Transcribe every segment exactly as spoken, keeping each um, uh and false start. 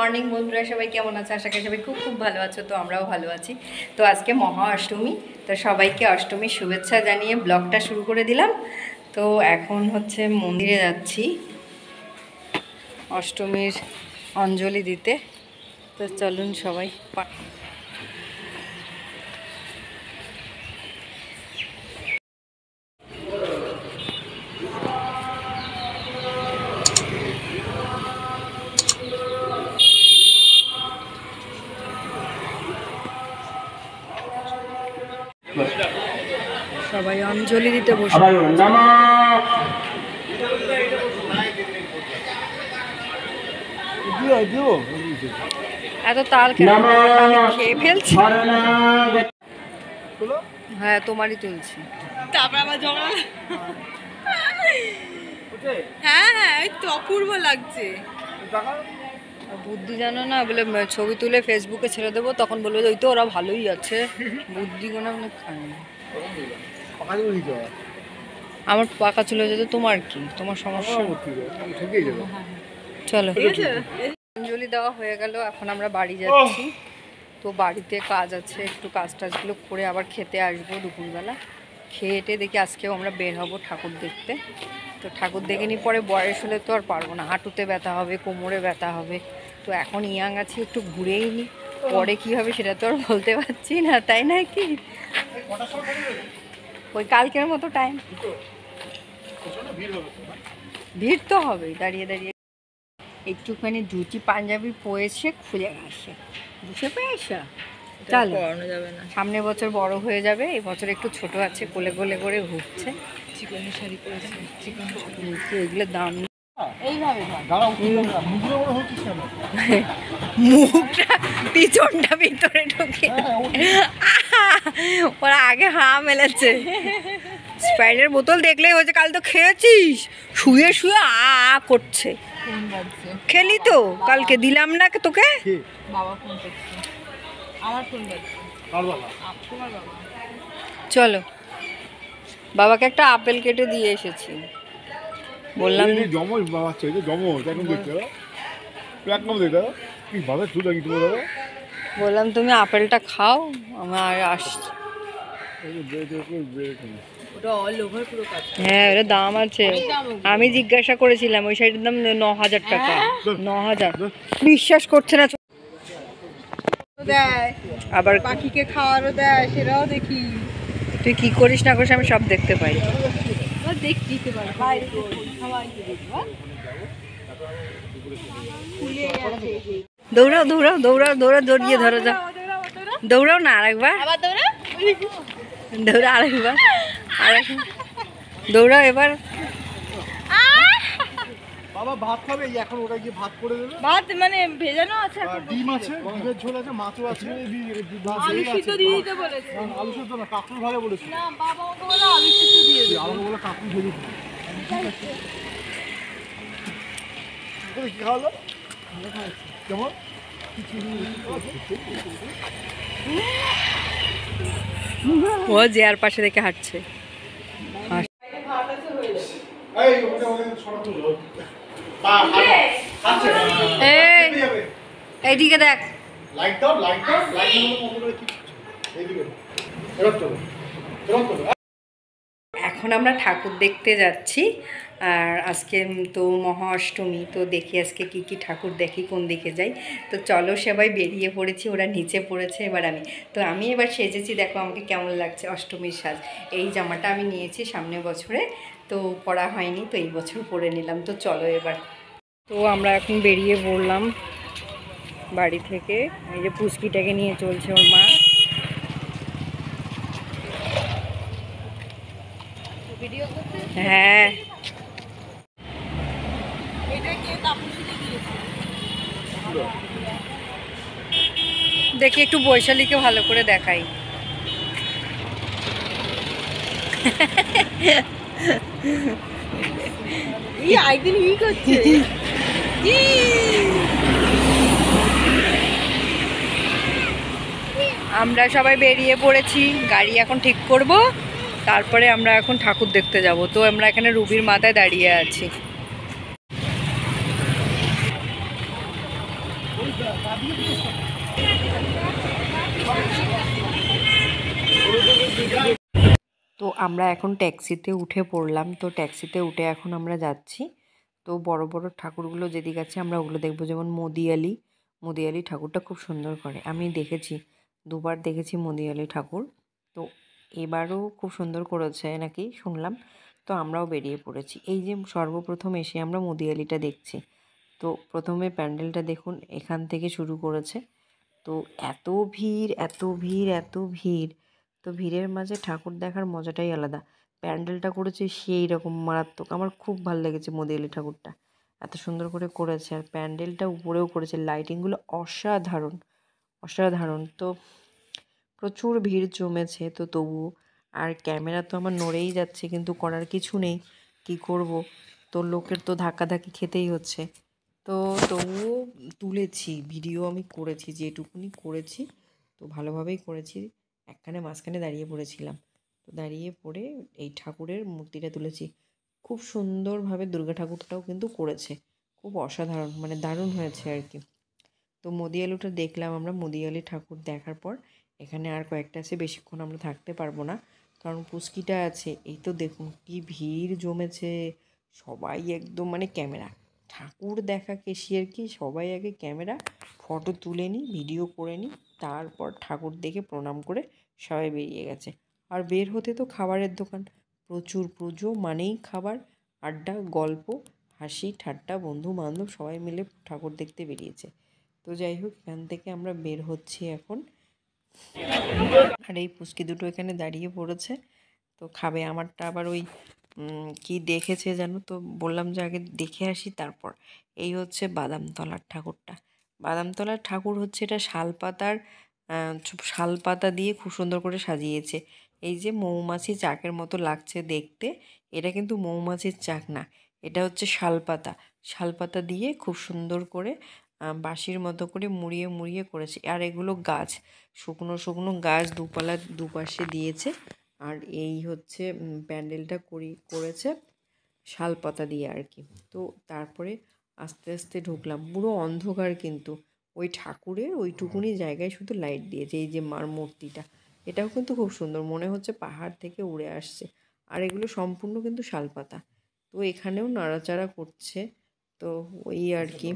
Morning বন্ধুরা, সবাই কেমন আছে? আশা করি সবাই খুব খুব ভালো আছো। তো আমরাও ভালো আছি। তো আজকে মহা অষ্টমী, তো সবাইকে অষ্টমীর শুভেচ্ছা জানিয়ে ব্লগটা শুরু করে দিলাম। তো এখন হচ্ছে মন্দিরে যাচ্ছি অষ্টমীর অঞ্জলি দিতে। তো চলুন সবাই। সবাই অঞ্জলি দিতে বসে। এত তাল কেন? আমি খেয়ে ফেলছি। হ্যাঁ, তোমারই তুলছি। তারপর আবার ঝগড়া। হ্যাঁ হ্যাঁ, এই তো অপূর্ব লাগছে। বুদ্ধি জানো না, বলে ছবি তুলে ফেসবুকে ছেড়ে দেবো, তখন বলবে ওই তো ওরা ভালোই আছে। বুদ্ধি কোনো অনেক খায় না। আমার পাকা চলে যেত, তোমার কি? তোমার সমস্যা। চলো, অঞ্জলি দেওয়া হয়ে গেল, এখন আমরা বাড়ি যাচ্ছি। তো বাড়িতে কাজ আছে, একটু কাজ টাজগুলো করে আবার খেতে আসবো দুপুরবেলা। খেয়েটে দেখি আজকেও আমরা বের হব ঠাকুর দেখতে। তো ঠাকুর দেখে নি, পরে বয়স হলে তো আর পারবো না, হাঁটুতে ব্যথা হবে, কোমরে ব্যথা হবে। তো এখন ইয়াং আছি, একটু ঘুরেই নি, পরে কী হবে সেটা তো আর বলতে পারছি না, তাই না? কি ওই কালকের মতো টাইম, ভিড় তো হবেই। দাঁড়িয়ে দাঁড়িয়ে একটুখানি ধুতি পাঞ্জাবি পরেছে, খুলে গেছে, বুঝে পেয়েছো? চলো, সামনে বছর বড় হয়ে যাবে, এই বছর একটু ছোট আছে, কোলে কোলে করে ঘুরছে। চিকনের শাড়ি পরেছে, চিকন এগুলোর দাম এইভাবে মুখটা পিছনটা ভিতরে ঢুকে, ওরা আগে হাঁ মেলেছে। স্প্রাইটের বোতল দেখলেই হচ্ছে, কাল তো খেয়েছিস, শুয়ে শুয়ে আ করছে। খেলি তো কালকে, দিলাম না তোকে। বাবা ফোন করছে, আমার ফোন করছে। চলো, বাবাকে একটা আপেল কেটে দিয়ে এসেছি। বললাম জমজ বাবা চাইছে, জমজ এখন দেখতে একদম দেখতে কি ভাবে তুই লাগি তুমি দাদা। বললাম তুমি আপেলটা খাও, আমার আসছি। হ্যাঁ, ওটা দাম আছে। আমি জিজ্ঞাসা করেছিলাম, ওই শাড়িটার দাম ন হাজার টাকা। ন হাজার বিশ্বাস করছে না। দেয় আবার পাখিকে খাওয়ারও দেয়, সেটাও দেখি। তুই কি করিস না করিস আমি সব দেখতে পাই। দেখতে পারি বাইরে সবাইকে দেখবো। দৌড়াও দৌড়াও দৌড়াও দৌড়াও, দৌড়িয়ে ধরো, যাও দৌড়াও না আরেকবার, আবার দৌড়া দৌড়া আরেকবার, আরেকবার দৌড়াও এবার। বাবা ভাত খাবে, এখন ওটা গিয়ে ভাত করে দেবে। ভাত মানে ভেজানো আছে, ডিম আছে, ডিমের ঝোল আছে, মাছও আছে। আলু সিদ্ধ দিয়ে দিতে বলেছে। আলু সিদ্ধ না, কাকুর ভাগে বলেছে। না, বাবা ওকে বলে আলু সিদ্ধ দিয়ে দিতে। আমাকে বলে কাকুর ভেজে দিতে। কি খাওয়ালো কেমন? ও যে আর পাশে দেখে হাঁটছে। এইদিকে দেখ, এখন আমরা ঠাকুর দেখতে যাচ্ছি। আর আজকে তো মহা অষ্টমী, তো দেখি আজকে কি কি ঠাকুর দেখি, কোন দিকে যাই। তো চলো, সবাই বেরিয়ে পড়েছি, ওরা নিচে পড়েছে, এবার আমি। তো আমি এবার সেজেছি, দেখো আমাকে কেমন লাগছে অষ্টমীর সাজ। এই জামাটা আমি নিয়েছি সামনে বছরে, তো পরা হয়নি, তো এই বছর পরে নিলাম। তো চলো এবার। তো আমরা এখন বেরিয়ে পড়লাম বাড়ি থেকে। এই যে পুচকিটাকে নিয়ে চলছে ওর মা। হ্যাঁ, দেখি একটু বৈশালীকে ভালো করে দেখাই। এই একদিন ই করছে। আমরা সবাই বেরিয়ে পড়েছি, গাড়ি এখন ঠিক করব, তারপরে আমরা এখন ঠাকুর দেখতে যাব। তো আমরা এখানে রুবির মাথায় দাঁড়িয়ে আছি। তো আমরা এখন ট্যাক্সিতে উঠে পড়লাম। তো ট্যাক্সিতে উঠে এখন আমরা যাচ্ছি। তো বড় বড় ঠাকুরগুলো যেদিকে আছে আমরা ওগুলো দেখবো, যেমন মদিয়ালি মদিয়ালি ঠাকুরটা খুব সুন্দর করে, আমি দেখেছি, দুবার দেখেছি মদিয়ালি ঠাকুর। তো এবারও খুব সুন্দর করেছে নাকি শুনলাম। তো আমরাও বেরিয়ে পড়েছি। এই যে সর্বপ্রথম এসে আমরা মদিয়ালিটা দেখছি। তো প্রথমে প্যান্ডেলটা দেখুন, এখান থেকে শুরু করেছে। তো এত ভিড় এত ভিড় এত ভিড়, তো ভিড়ের মাঝে ঠাকুর দেখার মজাটাই আলাদা। প্যান্ডেলটা করেছে সেই রকম মারাত্মক, আমার খুব ভালো লেগেছে মদিয়ালি ঠাকুরটা, এত সুন্দর করে করেছে। আর প্যান্ডেলটা উপরেও করেছে, লাইটিংগুলো অসাধারণ অসাধারণ। তো প্রচুর ভিড় জমেছে, তো তবুও আর ক্যামেরা তো আমার নড়েই যাচ্ছে, কিন্তু করার কিছু নেই, কি করব, তো লোকের তো ধাক্কাধাক্কি খেতেই হচ্ছে। তো তবুও তুলেছি, ভিডিও আমি করেছি, যেটুকুনি করেছি তো ভালোভাবেই করেছি। একখানে মাঝখানে দাঁড়িয়ে পড়েছিলাম, তো দাঁড়িয়ে পড়ে এই ঠাকুরের মূর্তিটা তুলেছি। খুব সুন্দরভাবে দুর্গা ঠাকুরটাও কিন্তু করেছে, খুব অসাধারণ, মানে দারুণ হয়েছে আর কি। তো মদিয়ালুটা দেখলাম আমরা। মদিয়ালি ঠাকুর দেখার পর এখানে আর কয়েকটা আছে, বেশিক্ষণ আমরা থাকতে পারবো না, কারণ পুস্কিটা আছে। এই তো দেখুন কি ভিড় জমেছে, সবাই একদম মানে ক্যামেরা, ঠাকুর দেখা কেশিয়ার কি, সবাই আগে ক্যামেরা ফটো তুলে নিই, ভিডিও করে নিই, তারপর ঠাকুর দেখে প্রণাম করে সবাই বেরিয়ে গেছে। আর বের হতে তো খাবারের দোকান প্রচুর, পুজো মানেই খাবার, আড্ডা, গল্প, হাসি ঠাট্টা, বন্ধু বান্ধব সবাই মিলে ঠাকুর দেখতে বেরিয়েছে। তো যাই হোক, এখান থেকে আমরা বের হচ্ছি এখন। আর এই পুচকি দুটো এখানে দাঁড়িয়ে পড়েছে, তো খাবে। আমারটা আবার ওই কি দেখেছে জানো, তো বললাম যে আগে দেখে আসি তারপর। এই হচ্ছে বাদামতলার ঠাকুরটা। বাদামতলার ঠাকুর হচ্ছে এটা শালপাতার, শালপাতা দিয়ে খুব সুন্দর করে সাজিয়েছে। এই যে মৌমাছি চাকের মতো লাগছে দেখতে, এটা কিন্তু মৌমাছির চাক না, এটা হচ্ছে শালপাতা। শালপাতা দিয়ে খুব সুন্দর করে বাঁশির মতো করে মুড়িয়ে মুড়িয়ে করেছে। আর এগুলো গাছ, শুকনো শুকনো গাছ দুপালা দুপাশে দিয়েছে। আর এই হচ্ছে প্যান্ডেলটা করি করেছে শালপাতা দিয়ে আর কি। তো তারপরে আস্তে আস্তে ঢুকলাম, পুরো অন্ধকার, কিন্তু ওই ঠাকুরের ওইটুকুনি জায়গায় শুধু লাইট দিয়েছে। এই যে মার মূর্তিটা, এটাও কিন্তু খুব সুন্দর, মনে হচ্ছে পাহাড় থেকে উড়ে আসছে। আর এগুলো সম্পূর্ণ কিন্তু শালপাতা। তো এখানেও নাড়াচাড়া করছে, তো ওই আর কি।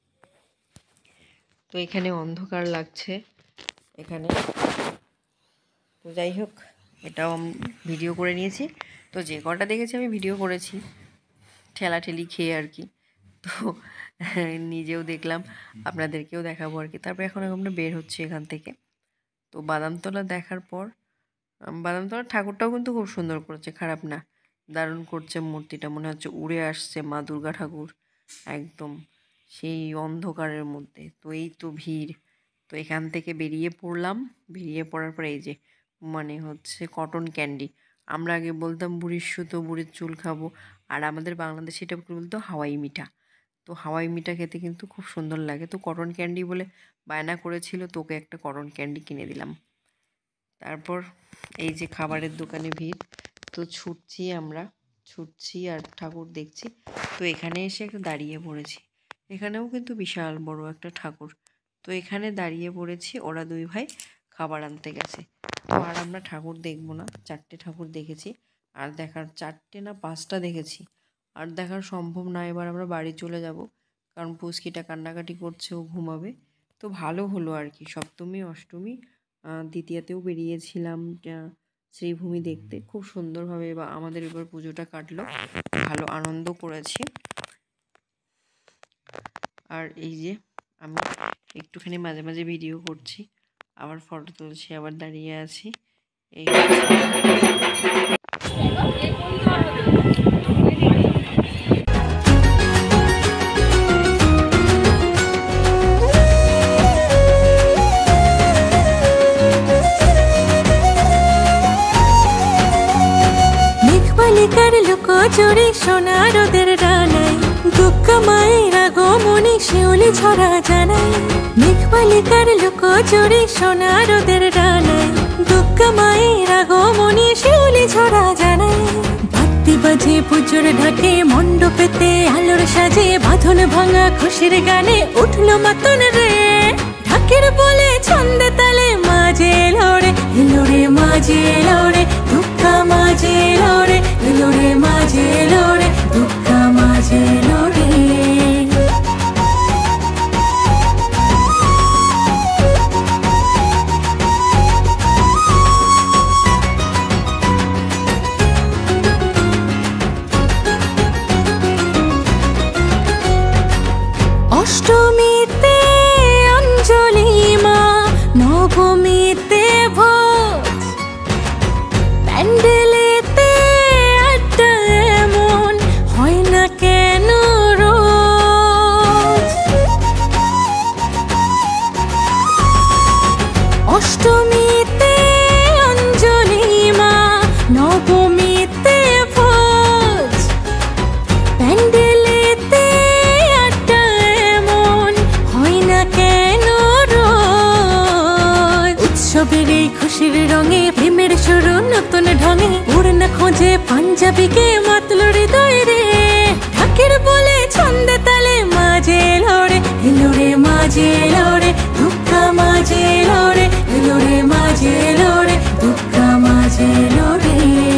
তো এখানে অন্ধকার লাগছে এখানে। তো যাই হোক, এটাও আমি ভিডিও করে নিয়েছি। তো যে কটা দেখেছি আমি ভিডিও করেছি, ঠেলাঠেলি খেয়ে আর কি। তো নিজেও দেখলাম, আপনাদেরকেও দেখাবো আর কি। তারপরে এখন আমরা বের হচ্ছি এখান থেকে। তো বাদামতলা দেখার পর, বাদামতলার ঠাকুরটাও কিন্তু খুব সুন্দর করেছে, খারাপ না, দারুণ করছে মূর্তিটা, মনে হচ্ছে উড়ে আসছে মা দুর্গা ঠাকুর একদম সেই অন্ধকারের মধ্যে। তো এই তো ভিড়, তো এখান থেকে বেরিয়ে পড়লাম। বেরিয়ে পড়ার পর এই যে মানে হচ্ছে কটন ক্যান্ডি, আমরা আগে বলতাম বুড়ির সুতো, বুড়ির চুল খাবো, আর আমাদের বাংলাদেশে এটা বলতো হাওয়াই মিঠা। তো হাওয়াই মিঠা খেতে কিন্তু খুব সুন্দর লাগে। তো কটন ক্যান্ডি বলে বায়না করেছিল, তোকে একটা কটন ক্যান্ডি কিনে দিলাম। তারপর এই যে খাবারের দোকানে ভিড়, তো ছুটছি আমরা, ছুটছি আর ঠাকুর দেখছি। তো এখানে এসে একটু দাঁড়িয়ে পড়েছি, এখানেও কিন্তু বিশাল বড় একটা ঠাকুর। তো এখানে দাঁড়িয়ে পড়েছি, ওরা দুই ভাই খাবার আনতে গেছে। তো আর আমরা ঠাকুর দেখবো না, চারটে ঠাকুর দেখেছি, আর দেখার চারটে না পাঁচটা দেখেছি, আর দেখার সম্ভব না। এবার আমরা বাড়ি চলে যাব, কারণ পুচকিটা কান্নাকাটি করছে, ও ঘুমাবে। তো ভালো হলো আর কি, সপ্তমী অষ্টমী দ্বিতীয়াতেও বেরিয়েছিলাম শ্রীভূমি দেখতে, খুব সুন্দরভাবে বা আমাদের এবার পুজোটা কাটলো, ভালো আনন্দ করেছি। আর এই যে আমি একটুখানি মাঝে মাঝে ভিডিও করছি, আবার ফটো তুলছি, আবার দাঁড়িয়ে আছি। এই চড়ে সোনা রোদের ডানায়, দুর্গা মায়ের আগমনে শিউলি ছড়া জানায়। মেঘবালিকার লোক চড়ে সোনা রোদের ডানায়, দুর্গা মায়ের আগমনে শিউলি ছড়া জানায়। বাদ্যি বাজে পুজোর ঢাকে, মণ্ডপেতে আলোর সাজে, বাঁধন ভাঙা খুশির গানে উঠলো মাতন রে। মাঝে এলো রে দুর্গা মাঝে এলো রে এলো রে মাঝে এলো রে দুর্গা মাঝে এলো রে অষ্টমীতে অঞ্জলি মা নবমীতে ভোজ প্যান্ডেলেতে আড্ডা এমন হয় না কেন রোজ অষ্টমীতে অঞ্জলি মা নবমীতে ভোজ প্যান্ডেলেতে আড্ডা এমন হয় না কেন রোজ উৎসবের এই খুশির রঙে প্রেমের শুরু নতুন ঢঙে উড়না খোঁজে পাঞ্জাবিকে মাতল হৃদয় রে ঢাকের বলে ছন্দে তালে মাঝে এলো রে এলো রে মাঝে এলো রে দুর্গা মাঝে এলো রে এলো রে মাঝে এলো রে দুর্গা মাঝে এলো রে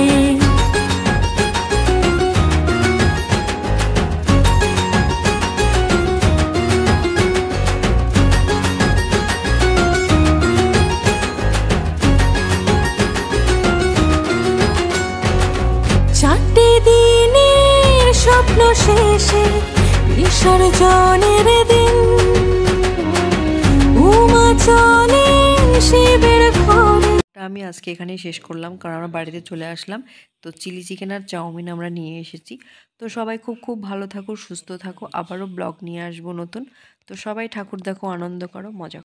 চারটে দিনের স্বপ্ন শেষে বিসর্জনের দিন উমা চলেন শিবের ঘরে। আমি আজকে এখানেই শেষ করলাম, কারণ আমরা বাড়িতে চলে আসলাম। তো চিলি চিকেন আর চাউমিন আমরা নিয়ে এসেছি। তো সবাই খুব খুব ভালো থাকো, সুস্থ থাকো, আবারও ব্লগ নিয়ে আসবো নতুন। তো সবাই ঠাকুর দেখো, আনন্দ করো, মজা করো।